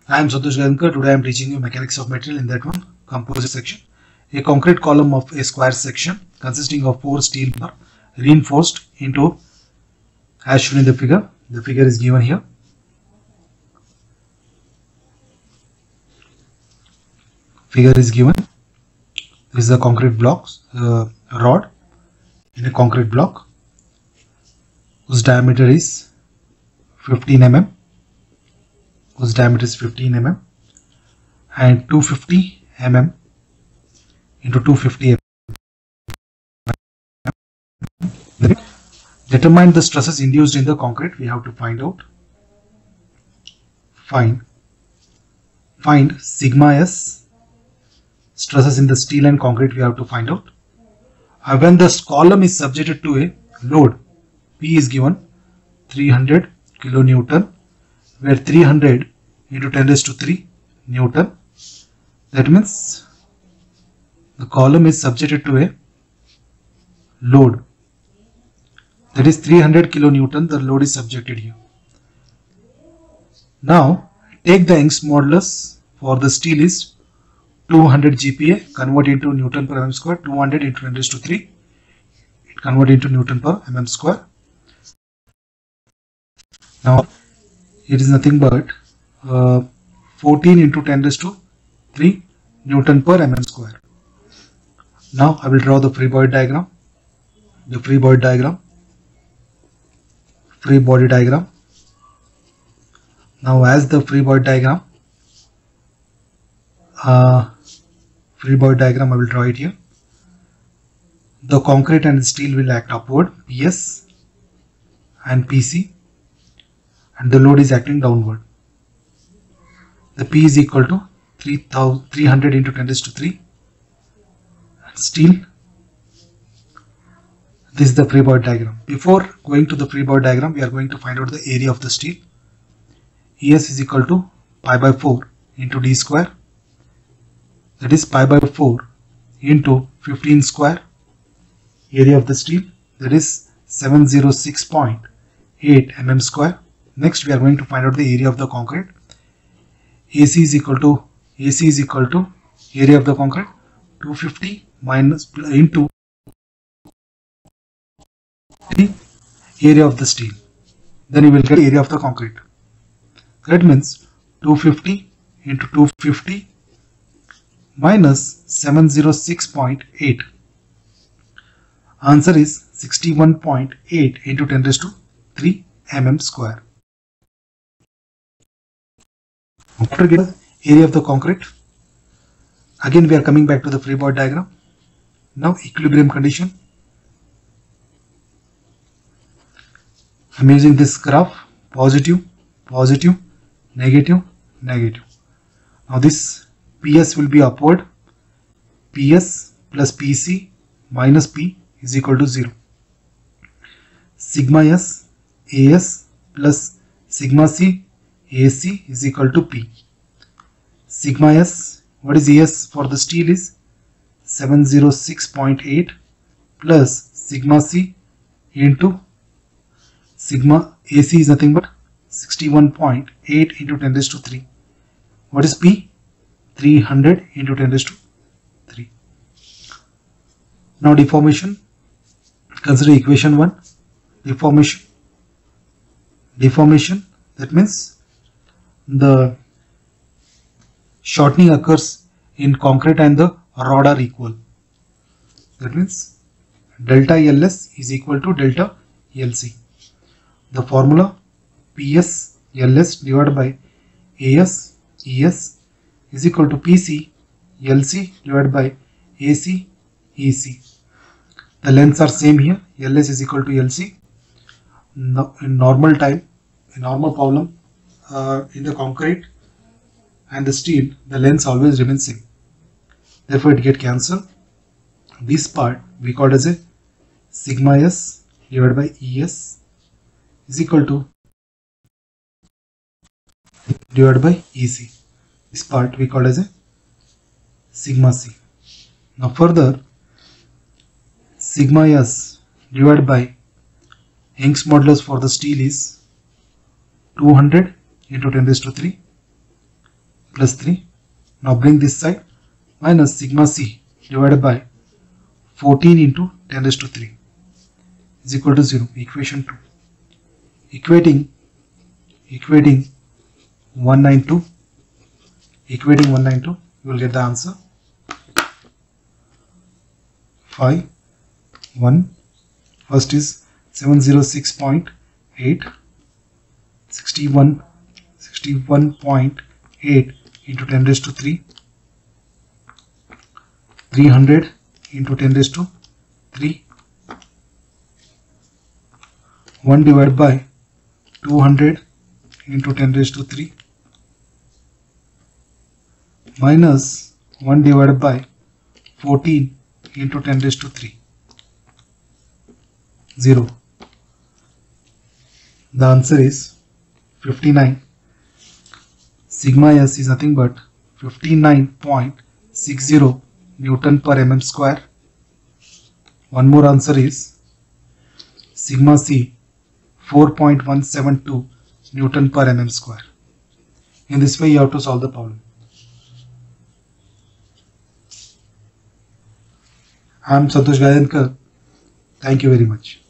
I am Santosh Gayankar. Today I am teaching you mechanics of material in that one composite section. A concrete column of a square section consisting of 4 steel bar reinforced into, as shown in the figure. The figure is given here. Figure is given. This is a concrete blocks rod in a concrete block whose diameter is 15 mm. Whose diameter is 15 mm and 250 mm into 250 mm. Determine the stresses induced in the concrete. We have to find out. Find sigma s stresses in the steel and concrete. We have to find out. When the column is subjected to a load, P is given 300 kilonewton, where 300 into 10 raised to 3 Newton. That means the column is subjected to a load, that is 300 kilonewton. The load is subjected here. Now take the Young's modulus for the steel is 200 GPa, convert into Newton per mm square. 200 into 10 raised to 3, it convert into Newton per mm square. Now it is nothing but 14 into 10 raised to 3 Newton per mm square. Now I will draw the free body diagram. The free body diagram. Now as the free body diagram, I will draw it here. The concrete and steel will act upward, PS and PC, and the load is acting downward. The P is equal to 300 into 10 raised to 3. Steel. This is the free body diagram. Before going to the free body diagram, we are going to find out the area of the steel. ES is equal to pi by 4 into D square. That is pi by 4 into 15 square. Area of the steel, that is 706.8 mm square. Next we are going to find out the area of the concrete. AC is equal to area of the concrete 250 minus into the area of the steel. Then you will get area of the concrete. That means 250 into 250 minus 706.8. Answer is 61.8 into 10 raised to 3 mm square. After getting area of the concrete, again we are coming back to the free body diagram. Now equilibrium condition. I am using this graph: positive, positive, negative, negative. Now this PS will be upward. PS plus PC minus P is equal to 0. Sigma S AS plus sigma C AC is equal to P. Sigma S, what is AS for the steel, is 706.8 plus sigma C into sigma AC is nothing but 61.8 into 10 raised to 3. What is P? 300 into 10 raised to 3. Now deformation. Consider equation 1. Deformation, that means the shortening occurs in concrete and the rod are equal. That means delta LS is equal to delta LC. The formula PS LS divided by AS ES is equal to PC LC divided by AC EC. The lengths are same here. LS is equal to LC. Now, in normal problem, in the concrete and the steel, the lengths always remain same. Therefore, it get cancelled. This part we call as a sigma S divided by ES is equal to divided by EC. This part we call as a sigma C. Now further, sigma S divided by Young's modulus for the steel is 200 into 10 raised to 3 plus 3. Now bring this side, minus sigma c divided by 14 into 10 raised to 3 is equal to 0. Equation 2. Equating 192, you will get the answer 5, 1. First is 706.8, 61.8 into 10 raised to 3, 300 into 10 raised to 3, 1 divided by 200 into 10 raised to 3 minus 1 divided by 14 into 10 raised to 3, 0. The answer is 59. Sigma s is nothing but 59.60 Newton per mm square. One more answer is sigma c 4.172 Newton per mm square. In this way you have to solve the problem. I am Santosh Gayankar. Thank you very much.